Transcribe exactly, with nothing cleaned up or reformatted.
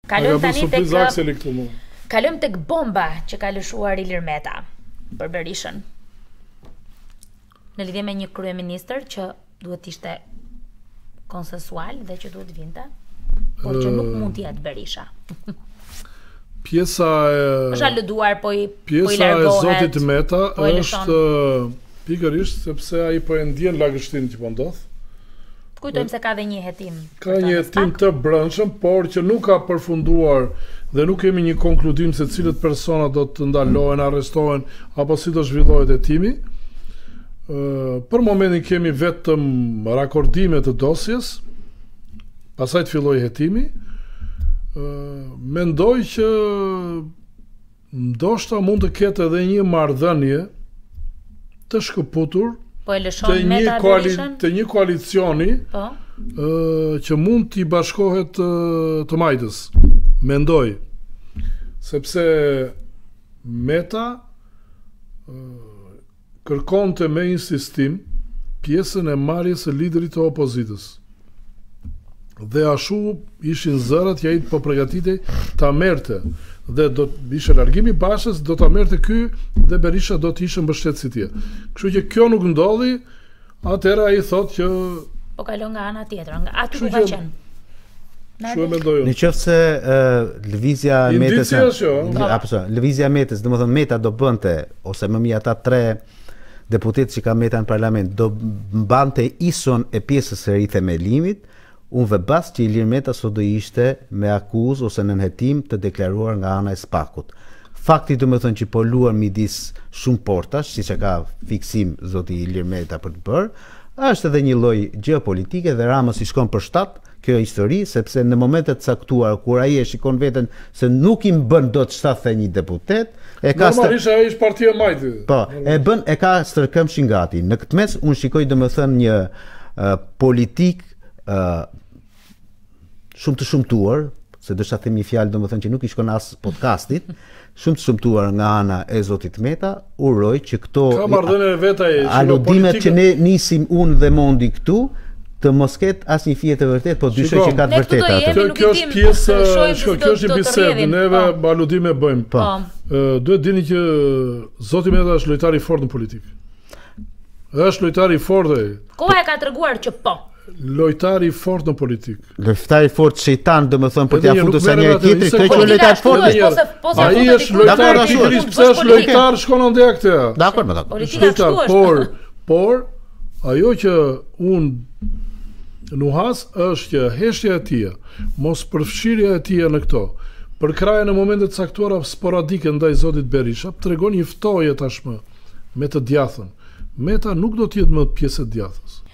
Kalojmë tani tek Kalojmë tek bomba që ka lëshuar Ilir Meta për Berishën. Në lidhje me një kryeministër që duhet ishte konsensual dhe që duhet vinte, por që nuk mund të jetë Berisha. Pjesa e është lëduar, po i po i largohet. Pjesa e zotit Meta është pikërisht sepse ai po e ndjen lagështinë që po ndodh. Kujtojmë se ka dhe një hetim. Ka një hetim të brendshëm, por që nuk ka përfunduar dhe nuk kemi një konkludim se cilët persona do të ndalohen, arrestohen apo si do zhvillohet hetimi. Për momentin kemi vetëm rakordime të dosjes, pastaj të filloj hetimi. Mendoj që ndoshta mund të ketë edhe një marrëdhënie të shkëputur po e lëshon Meta Berishën të një koalicioni po që mund t'i bashkohet të Majtës. Mendoj sepse Meta kërkonte me insistim pjesën e marrjes së liderit të opozitës. Dhe ashtu ishin zërat që ai po përgatitej ta merrte dhe do të ishte largimi Bashës, do ta merrte ky dhe Berisha do të ishte mbështetës i tij. Kështu që kjo nuk ndodhi, atëherë ai thotë që po kalon nga ana tjetër, nga aty ku ka qenë. Kështu e mendoj unë. Nëse lëvizja e Metës, apo lëvizja e Metës, domethënë Meta do bënte ose më mirë ata tre deputetë që ka Meta në parlament do mbante ison e pjesës së rithemelimit, unë vebas që Ilir Meta sot do ishte me akuzë ose në hetim të deklaruar nga ana e Spakut. Fakti do më thënë që po luar midis shumë portash, siç e ka fiksim zoti Ilir Meta për të bërë, është edhe një lloj gjeopolitike dhe Rama si shkon për shtat kjo histori, sepse në momentet caktuar kur ai e shikon veten se nuk i bën dot shtatë një deputet, e ka normalisht ai është partia e Majtit. Po, e bën e ka stërkëmshin gati. Në këtë mes unë shikoj domethënë një uh, politik uh, shumë të shumtuar, se do të them një fjalë domethënë që nuk i shkon as podcastit, shumë të shumtuar nga ana e zotit Meta, uroj që këto aludimet që ne nisim unë dhe Mondi këtu të mos ketë asnjë fije të vërtet, po dyshoj që ka të vërtetë atë. Kjo, kjo është pjesë, kjo është një bisedë, neve aludime bëjmë. Po. Duhet dini që zoti Meta është lojtar i fortë në politikë. Është lojtar i fortë. Koha e ka treguar që po. Lojtar i fortë në politikë. Lojtar i fortë shejtan, domethënë për t'ia futur sa njëri tjetrit, kjo që lojtar fortë. Ai është lojtar pikërisht pse është lojtar, shkon ande këtë. Dakor, më dakor. Politika por, por ajo që unë nuhas është që heshtja e tij, mos përfshirja e tij në këto, për kraje në momente të caktuara sporadike ndaj zotit Berisha, tregon një ftoje tashmë me të djathën. Meta nuk do të jetë më pjesë e djathës.